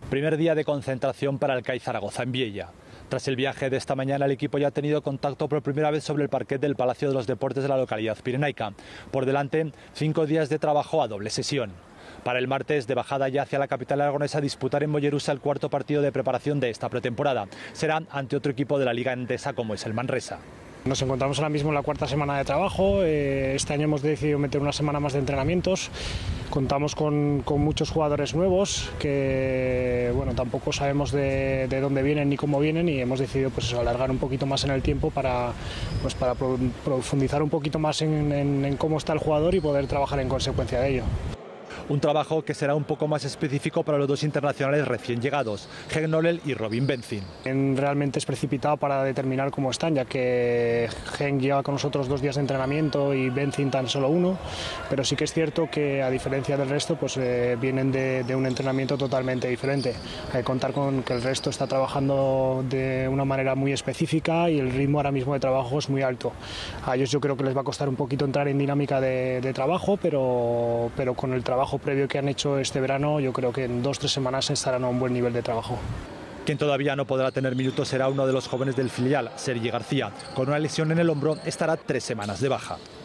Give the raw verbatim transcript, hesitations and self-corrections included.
Primer día de concentración para el C A I Zaragoza en Viella. Tras el viaje de esta mañana, el equipo ya ha tenido contacto por primera vez sobre el parquet del Palacio de los Deportes de la localidad pirenaica. Por delante, cinco días de trabajo a doble sesión. Para el martes, de bajada ya hacia la capital aragonesa, a disputar en Mollerusa el cuarto partido de preparación de esta pretemporada. Será ante otro equipo de la Liga Endesa como es el Manresa. Nos encontramos ahora mismo en la cuarta semana de trabajo. Este año hemos decidido meter una semana más de entrenamientos. Contamos con, con muchos jugadores nuevos que bueno, tampoco sabemos de, de dónde vienen ni cómo vienen, y hemos decidido pues eso, alargar un poquito más en el tiempo para, pues para profundizar un poquito más en, en, en cómo está el jugador y poder trabajar en consecuencia de ello. Un trabajo que será un poco más específico para los dos internacionales recién llegados, Genk Nollel y Robin Benzin. Realmente es precipitado para determinar cómo están, ya que Genk lleva con nosotros dos días de entrenamiento y Benzin tan solo uno, pero sí que es cierto que a diferencia del resto pues eh, vienen de, de un entrenamiento totalmente diferente. Hay que contar con que el resto está trabajando de una manera muy específica y el ritmo ahora mismo de trabajo es muy alto. A ellos yo creo que les va a costar un poquito entrar en dinámica de, de trabajo, pero, pero con el trabajo previo que han hecho este verano, yo creo que en dos o tres semanas estarán a un buen nivel de trabajo. Quien todavía no podrá tener minutos será uno de los jóvenes del filial, Sergi García. Con una lesión en el hombro estará tres semanas de baja.